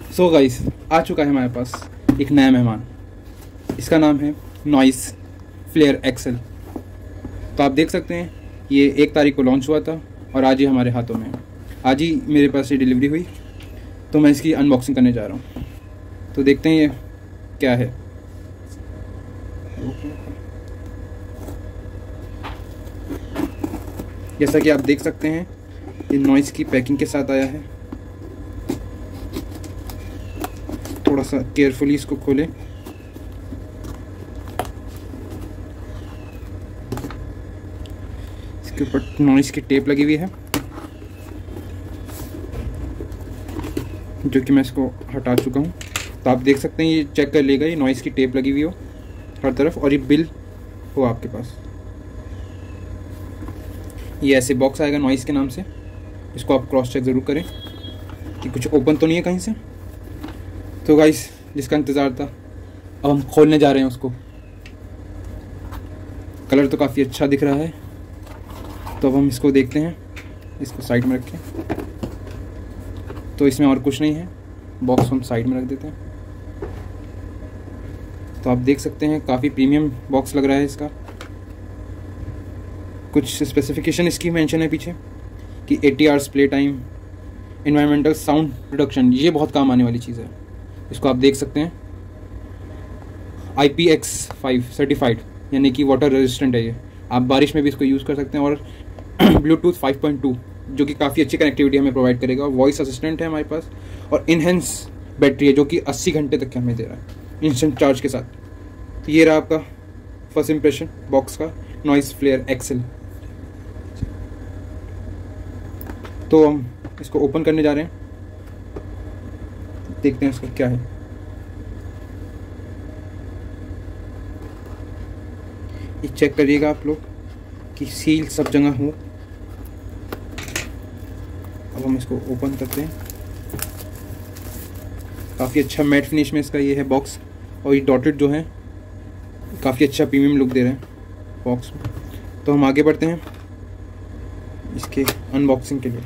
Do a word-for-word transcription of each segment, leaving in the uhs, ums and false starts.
So guys, आ चुका है हमारे पास एक नया मेहमान। इसका नाम है नॉइस फ्लेयर एक्सेल। तो आप देख सकते हैं ये एक तारीख को लॉन्च हुआ था और आज ही हमारे हाथों में है। आज ही मेरे पास ये डिलीवरी हुई, तो मैं इसकी अनबॉक्सिंग करने जा रहा हूँ। तो देखते हैं ये क्या है। जैसा कि आप देख सकते हैं ये नॉइस की पैकिंग के साथ आया है। थोड़ा सा केयरफुली इसको खोलें। इसके ऊपर नॉइस की टेप लगी हुई है, जो कि मैं इसको हटा चुका हूँ। तो आप देख सकते हैं ये चेक कर लेगा, ये नॉइस की टेप लगी हुई हो हर तरफ और ये बिल हो आपके पास। ये ऐसे बॉक्स आएगा नॉइस के नाम से। इसको आप क्रॉस चेक ज़रूर करें कि कुछ ओपन तो नहीं है कहीं से। तो गाइस, जिसका इंतज़ार था अब हम खोलने जा रहे हैं उसको। कलर तो काफ़ी अच्छा दिख रहा है, तो अब हम इसको देखते हैं। इसको साइड में रखें। तो इसमें और कुछ नहीं है, बॉक्स हम साइड में रख देते हैं। तो आप देख सकते हैं काफ़ी प्रीमियम बॉक्स लग रहा है इसका। कुछ स्पेसिफिकेशन इसकी मेंशन है पीछे कि eighty hours play time, environmental sound reduction. ये बहुत काम आने वाली चीज़ है। इसको आप देख सकते हैं I P X five certified, यानी कि वाटर रेजिस्टेंट है ये। आप बारिश में भी इसको यूज़ कर सकते हैं। और ब्लूटूथ फाइव पॉइंट टू, जो कि काफ़ी अच्छी कनेक्टिविटी हमें प्रोवाइड करेगा। वॉइस असिस्टेंट है हमारे पास और इनहेंस बैटरी है, जो कि अस्सी घंटे तक हमें दे रहा है इंस्टेंट चार्ज के साथ। तो ये रहा आपका फर्स्ट इंप्रेशन बॉक्स का, नॉइस फ्लेयर एक्सेल। तो हम इसको ओपन करने जा रहे हैं, देखते हैं इसका क्या है। ये चेक करिएगा आप लोग कि सील सब जगह हो। अब हम इसको ओपन करते हैं। काफ़ी अच्छा मैट फिनिश में इसका ये है बॉक्स, और ये डॉटेड जो है काफ़ी अच्छा प्रीमियम लुक दे रहे हैं बॉक्स में। तो हम आगे बढ़ते हैं इसके अनबॉक्सिंग के लिए।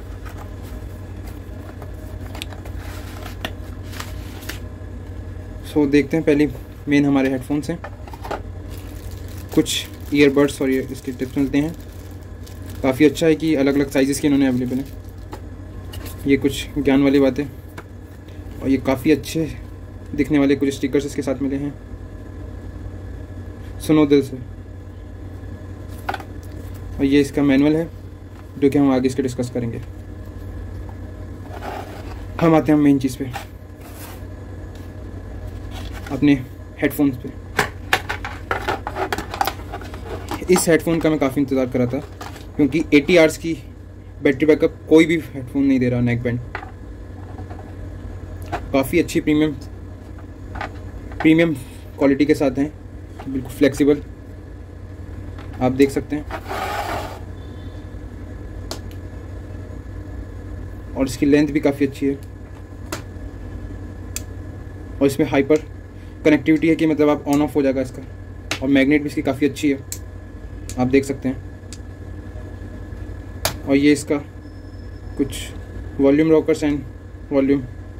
सो देखते हैं, पहले मेन हमारे हेडफोन्स हैं, कुछ ईयरबड्स और ये इसके टिप्स मिलते हैं। काफ़ी अच्छा है कि अलग अलग साइज़ेस के इन्होंने अवेलेबल है। ये कुछ ज्ञान वाली बातें, और ये काफ़ी अच्छे दिखने वाले कुछ स्टिकर्स इसके साथ मिले हैं। सुनो दिल से। और ये इसका मैनुअल है, जो कि हम आगे इसके डिस्कस करेंगे। हम आते हैं मेन चीज़ पे, अपने हेडफोन्स पे। इस हेडफोन का मैं काफ़ी इंतज़ार कर रहा था, क्योंकि एटी आवर्स की बैटरी बैकअप कोई भी हेडफोन नहीं दे रहा। नेक बैंड काफ़ी अच्छी प्रीमियम प्रीमियम क्वालिटी के साथ हैं, बिल्कुल फ्लेक्सिबल, आप देख सकते हैं। और इसकी लेंथ भी काफ़ी अच्छी है, और इसमें हाइपर कनेक्टिविटी है कि मतलब आप ऑन ऑफ हो जाएगा इसका। और मैग्नेट भी इसकी काफ़ी अच्छी है, आप देख सकते हैं। और ये इसका कुछ volume rockers and volume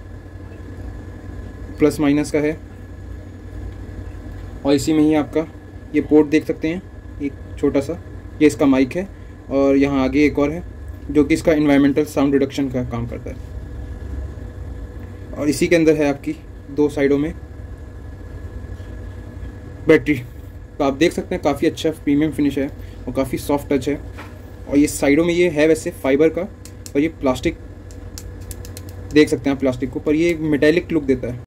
plus minus का है। और इसी में ही आपका ये पोर्ट देख सकते हैं, एक छोटा सा, ये इसका माइक है। और यहाँ आगे एक और है, जो कि इसका इन्वायरमेंटल साउंड रिडक्शन का काम करता है। और इसी के अंदर है आपकी दो साइडों में बैटरी। तो आप देख सकते हैं काफ़ी अच्छा प्रीमियम फिनिश है और काफ़ी सॉफ्ट टच है। और ये साइडों में ये है वैसे फाइबर का, और ये प्लास्टिक देख सकते हैं आप प्लास्टिक को, पर ये मेटेलिक लुक देता है।